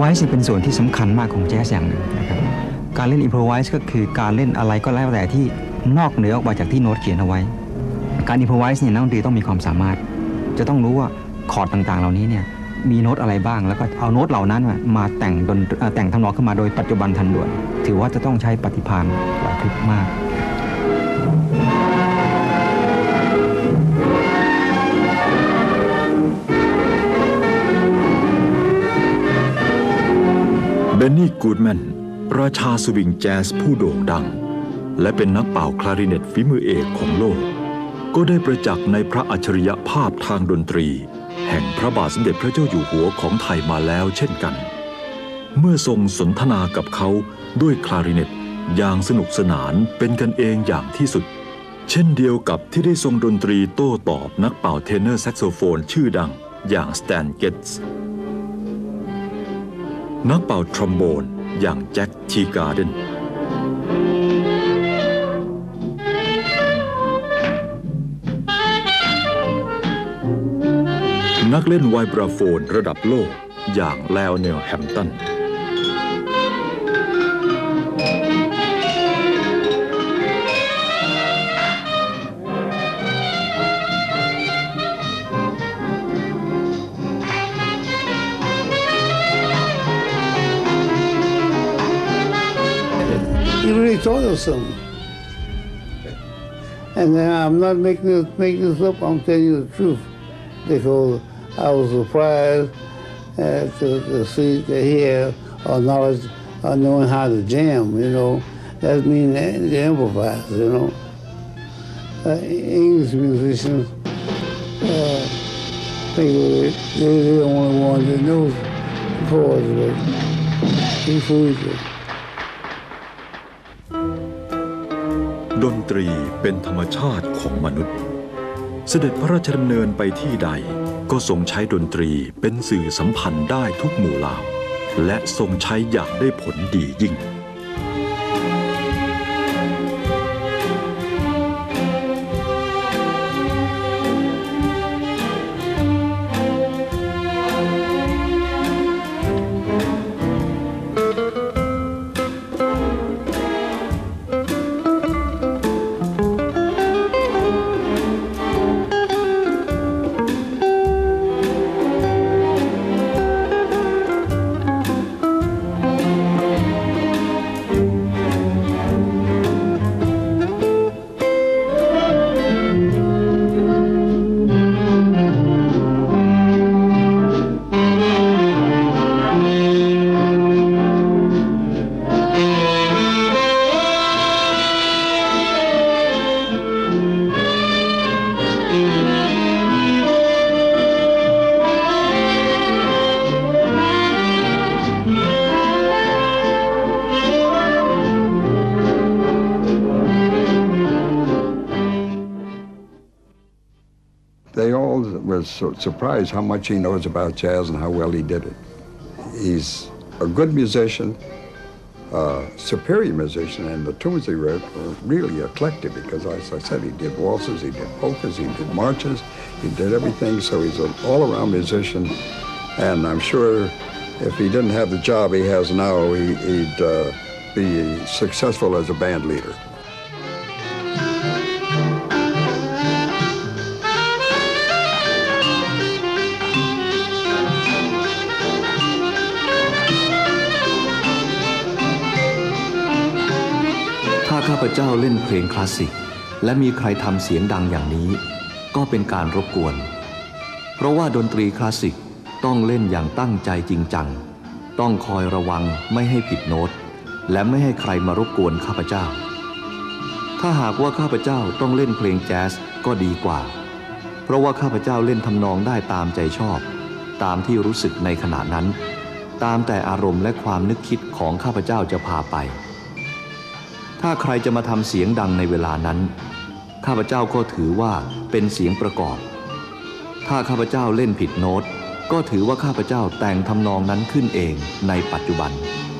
ไวส์เป็นส่วนที่สำคัญมากของแจ๊สอย่างหนึ่งนะครับการเล่นอิมโพรไวส์ก็คือการเล่นอะไรก็แล้วแต่ที่นอกเหนือออกมาจากที่โน้ตเขียนเอาไว้การอิมโพรไวส์เนี่ยนักดนตรีต้องมีความสามารถจะต้องรู้ว่าคอร์ดต่างๆเหล่านี้เนี่ยมีโน้ตอะไรบ้างแล้วก็เอาโน้ตเหล่านั้นมาแต่งทำนองขึ้นมาโดยปัจจุบันทันด่วนถือว่าจะต้องใช้ปฏิภาณไหวพริบมากเบนนี่กูดแมนราชาสวิงแจ๊สผู้โด่งดังและเป็นนักเป่าคลาริเนตฝีมือเอกของโลกก็ได้ประจักษ์ในพระอัจฉริยภาพทางดนตรีแห่งพระบาทสมเด็จพระเจ้าอยู่หัวของไทยมาแล้วเช่นกันเมื่อทรงสนทนากับเขาด้วยคลาริเนตอย่างสนุกสนานเป็นกันเองอย่างที่สุดเช่นเดียวกับที่ได้ทรงดนตรีโต้ตอบนักเป่าเทเนอร์แซกโซโฟนชื่อดังอย่างสแตนเกตส์นักเป่าทรอมโบนอย่างแจ็คทีการ์เดนนักเล่นไวบราโฟนระดับโลกอย่างไลออนเนลแฮมตัน You really told us something. And I'm not making this up, I'm telling you the truth. Because I was surprised to see, to hear or knowledge of knowing how to jam, you know. That means to improvise, you know. English musicians, they're the only ones that know chords, but he fooled it. ดนตรีเป็นธรรมชาติของมนุษย์เสด็จพระราชดำเนินไปที่ใดก็ทรงใช้ดนตรีเป็นสื่อสัมพันธ์ได้ทุกหมู่เหล่าและทรงใช้อย่างได้ผลดียิ่ง They all were so surprised how much he knows about jazz and how well he did it. He's a good musician, superior musician, and the tunes he wrote were really eclectic because, as I said, he did waltzes, he did polkas, he did marches, he did everything, so he's an all-around musician, and I'm sure if he didn't have the job he has now, he'd be successful as a band leader. ข้าพเจ้าเล่นเพลงคลาสสิกและมีใครทำเสียงดังอย่างนี้ก็เป็นการรบกวนเพราะว่าดนตรีคลาสสิกต้องเล่นอย่างตั้งใจจริงจังต้องคอยระวังไม่ให้ผิดโน้ตและไม่ให้ใครมารบกวนข้าพเจ้าถ้าหากว่าข้าพเจ้าต้องเล่นเพลงแจ๊สก็ดีกว่าเพราะว่าข้าพเจ้าเล่นทำนองได้ตามใจชอบตามที่รู้สึกในขณะนั้นตามแต่อารมณ์และความนึกคิดของข้าพเจ้าจะพาไปถ้าใครจะมาทำเสียงดังในเวลานั้นข้าพเจ้าก็ถือว่าเป็นเสียงประกอบถ้าข้าพเจ้าเล่นผิดโน้ตก็ถือว่าข้าพเจ้าแต่งทำนองนั้นขึ้นเองในปัจจุบัน